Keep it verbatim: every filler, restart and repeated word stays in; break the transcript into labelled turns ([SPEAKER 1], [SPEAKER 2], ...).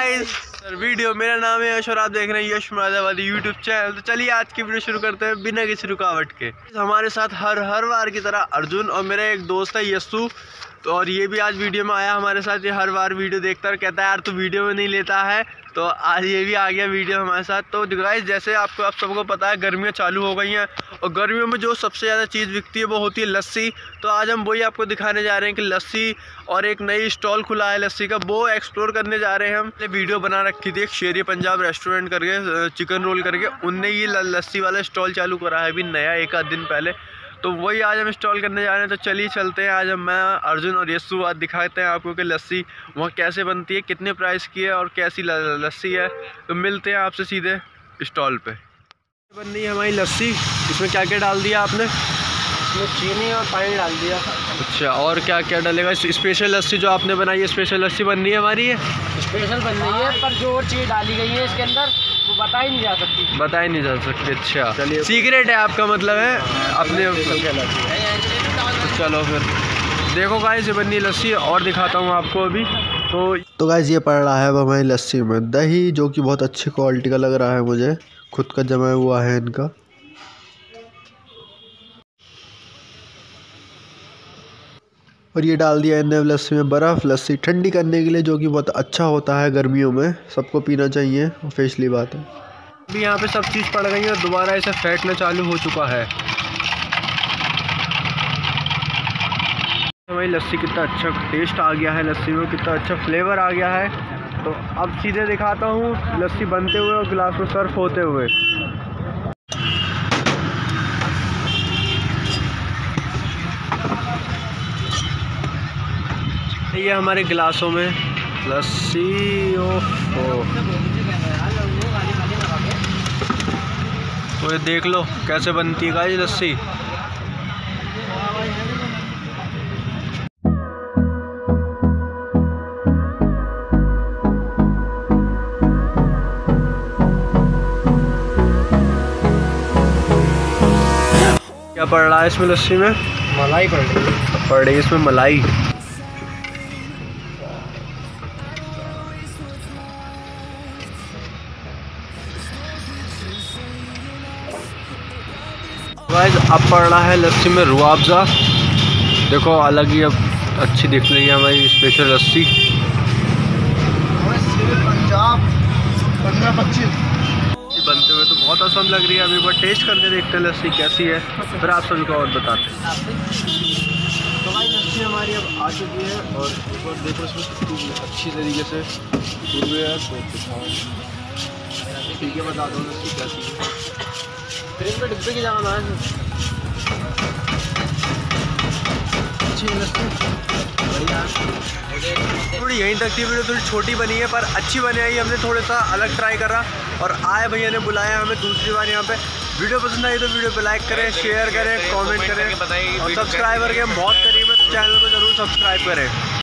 [SPEAKER 1] Guys video, मेरा नाम है यश और आप देख रहे हैं यश मुरादाबादी यूट्यूब चैनल। तो चलिए आज की वीडियो शुरू करते हैं बिना किसी रुकावट के। हमारे साथ हर हर बार की तरह अर्जुन और मेरा एक दोस्त है यस्सु, तो और ये भी आज वीडियो में आया हमारे साथ। ये हर बार वीडियो देखता है, कहता है यार तू वीडियो में नहीं लेता है, तो आज ये भी आ गया वीडियो हमारे साथ। तो गाइस जैसे आपको आप सबको पता है गर्मियाँ चालू हो गई हैं और गर्मियों में जो सबसे ज़्यादा चीज़ बिकती है वो होती है लस्सी। तो आज हम वही आपको दिखाने जा रहे हैं कि लस्सी, और एक नई स्टॉल खुला है लस्सी का, वो एक्सप्लोर करने जा रहे हैं हम। वीडियो बना रखी थी एक शेरी पंजाब रेस्टोरेंट करके, चिकन रोल करके, उनने ये लस्सी वाला स्टॉल चालू करा है अभी नया, एक आध दिन पहले। तो वही आज हम इंस्टॉल करने जा रहे हैं। तो चलिए चलते हैं, आज हम मैं अर्जुन और यस्सु आज दिखाते हैं आपको कि लस्सी वहाँ कैसे बनती है, कितने प्राइस की है और कैसी लस्सी है। तो मिलते हैं आपसे सीधे स्टॉल पे। बन रही है हमारी लस्सी, इसमें क्या क्या डाल दिया आपने?
[SPEAKER 2] इसमें चीनी और पानी डाल दिया।
[SPEAKER 1] अच्छा, और क्या क्या डालेगा? स्पेशल लस्सी जो आपने बनाई है, स्पेशल लस्सी बन रही है हमारी है,
[SPEAKER 2] स्पेशल बन रही है, पर जो और चीज़ डाली गई है इसके अंदर वो बताई नहीं जा सकती।
[SPEAKER 1] बताई नहीं जा सकती। अच्छा चलिए, सीक्रेट है आपका मतलब है अपने। तो चलो फिर देखो गाइस, ये बनी लस्सी और दिखाता हूँ आपको अभी। तो
[SPEAKER 3] तो गाइस ये पड़ रहा है अब हमारी लस्सी में दही, जो कि बहुत अच्छी क्वालिटी का लग रहा है मुझे, खुद का जमा हुआ है इनका। और ये डाल दिया इन्हें लस्सी में बर्फ़, लस्सी ठंडी करने के लिए, जो कि बहुत अच्छा होता है गर्मियों में, सबको पीना चाहिए, ऑफिशियली बात है।
[SPEAKER 1] अभी यहाँ पे सब चीज़ पड़ गई है और दोबारा इसे फेंटना चालू हो चुका है। हमारी लस्सी कितना अच्छा टेस्ट आ गया है, लस्सी में कितना अच्छा फ्लेवर आ गया है। तो अब सीधे दिखाता हूँ लस्सी बनते हुए और गिलास में सर्व होते हुए। ये हमारे गिलासों में लस्सी। ओहो, तो ये देख लो कैसे बनती है गाइस लस्सी। क्या पड़ रहा है इसमें लस्सी में?
[SPEAKER 2] मलाई पड़ रही है।
[SPEAKER 1] पड़ रही है इसमें मलाई। गाइस अब पड़ रहा है लस्सी में रुआवज़ा। देखो अलग ही अब अच्छी दिख रही है हमारी स्पेशल लस्सी।
[SPEAKER 3] पंजाब पंद्रह पच्चीस
[SPEAKER 1] बनते हुए तो बहुत आसान लग रही है। अभी एक बार टेस्ट करके देखते हैं लस्सी कैसी है, फिर आप सभी को और बताते हैं। तो भाई लस्सी हमारी अब आ चुकी है और एक बार देखो इसमें कितनी अच्छी तरीके से हुए है। तो ठीक है, बता दो लस्सी कैसी है। फिर इनके डिब्बे की जगह है अच्छी लस्सी, बढ़िया। थोड़ी यहीं तक थी वीडियो, थोड़ी छोटी बनी है पर अच्छी बनी आई। हमने थोड़ा सा अलग ट्राई करा और आए भैया ने बुलाया हमें दूसरी बार यहाँ पे। वीडियो पसंद आई तो वीडियो पे लाइक करें, शेयर करें, कमेंट करें और सब्सक्राइबर के हम बहुत करीब है, चैनल को जरूर सब्सक्राइब करें।